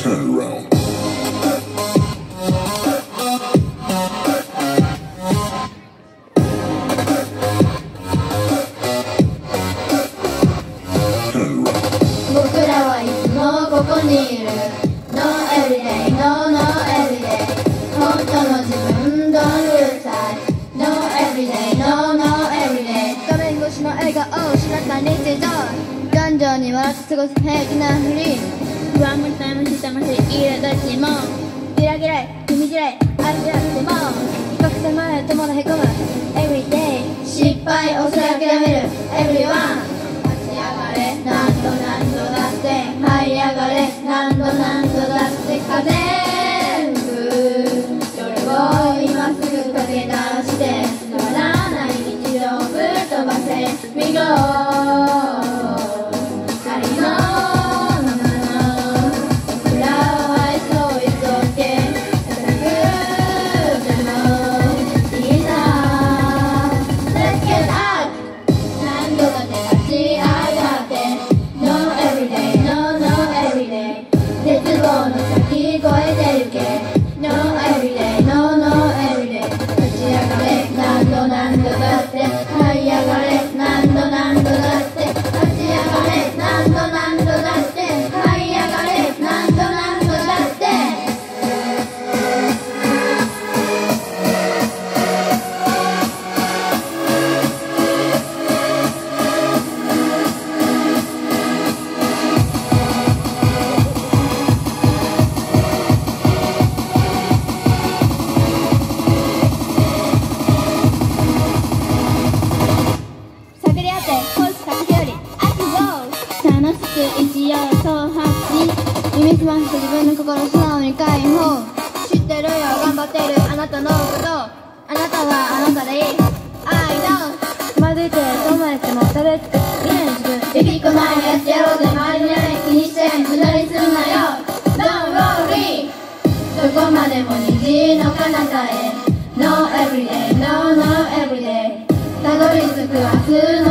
Turn around. Turn around. 僕らはいつもここにいる No everyday, no no everyday 本当の自分 Don't lose sight No everyday, no no everyday 画面越しの笑顔を失った日常頑丈に笑って過ごす平気なふり不安も期待も下もしいるどっちもギラギラ踏み嫌いあるやっても比較迫るとまだへこむ Everyday 失敗を諦める Everyone 立ち上がれ何度何度だって這い上がれ何度何度だって風吹くそれを今すぐかけ出してつまらない日常をぶっ飛ばせ We go 光のままの僕らを愛そういう造形叩くでもいいさ Let's get out 何度だって立ち上がって No everyday, no no everyday 絶望の先越えてゆけ No everyday, no no everyday 立ち上がれ何度何度だって這い上がれ何度何度だって立ち上がれ何度何度だって這い上がれ何度何度だって探り合ってホースかけよりアクゴー楽しく一様そう発信耳すまして自分の心素直に解放知ってるよ頑張ってるあなたのことあなたはあなたでいい I know つまずいてどうまでてもたどり着く未来の自分できる子前にやってやろうぜ周りのない気にして無駄にすんなよ Don't worry どこまでも虹の彼方へ No everyday, no no everyday たどり着く明日の